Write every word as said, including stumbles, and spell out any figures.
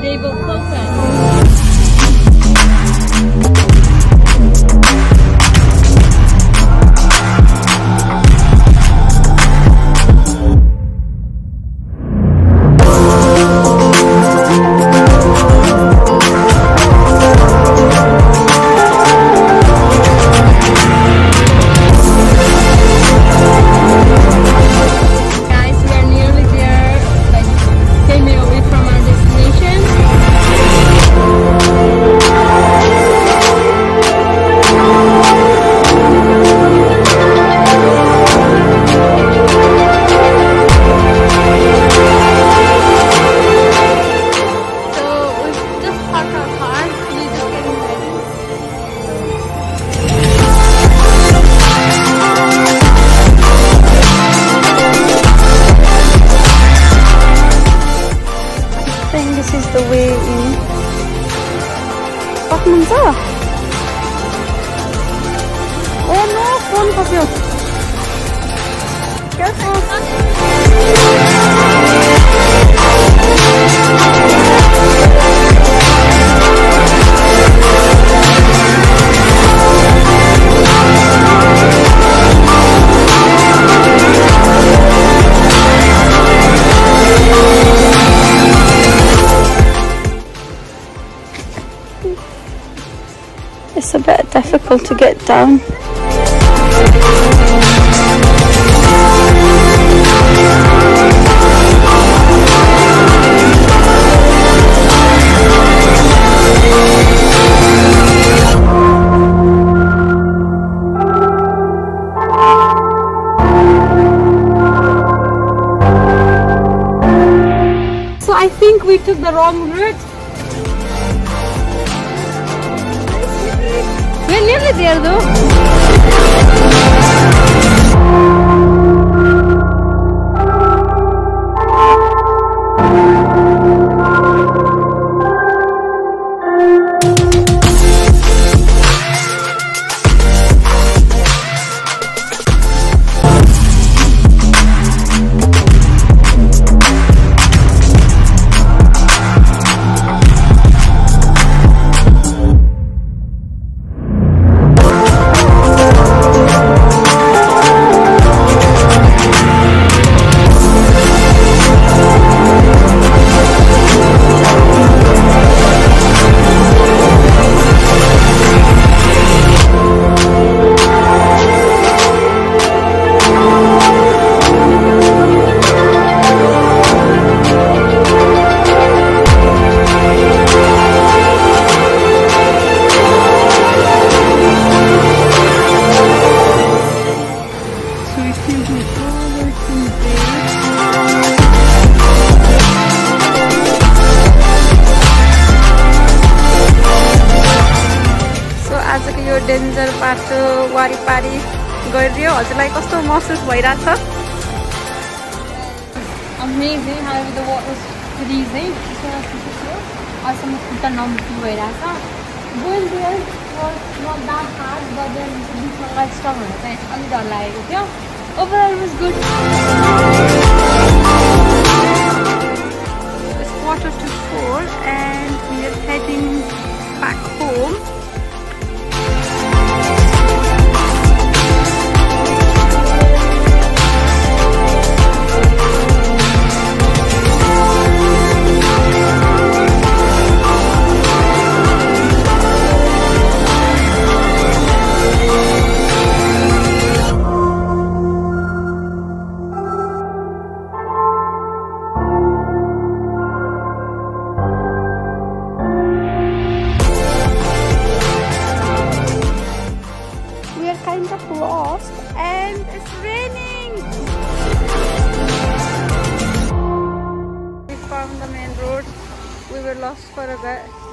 medieval pulpit. The way in Pakmans. Oh no, phone kapyo. Careful. It's a bit difficult to get down. So I think we took the wrong route. We're nearly there though. Danger बाटो वारिपारी गरियो हजुरलाई कस्तो महसुस भइराछ Amazing, however the water was freezing. So also खुट्टा नम्ती भइराछ. Going there was not that hard, but then बिचमा लाइफस्टाइल हुँदा चाहिँ अलि डर लागेको थियो. Overall it was good. It's quarter to four and we are heading back home. Kind of lost and it's raining. We found the main road. We were lost for a bit.